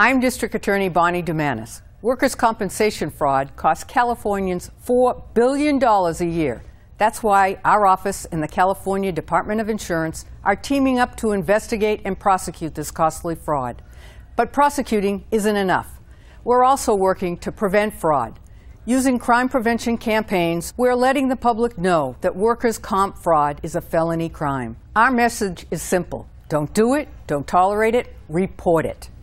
I'm District Attorney Bonnie Dumanis. Workers' compensation fraud costs Californians $4 billion a year. That's why our office and the California Department of Insurance are teaming up to investigate and prosecute this costly fraud. But prosecuting isn't enough. We're also working to prevent fraud. Using crime prevention campaigns, we're letting the public know that workers' comp fraud is a felony crime. Our message is simple. Don't do it, don't tolerate it, report it.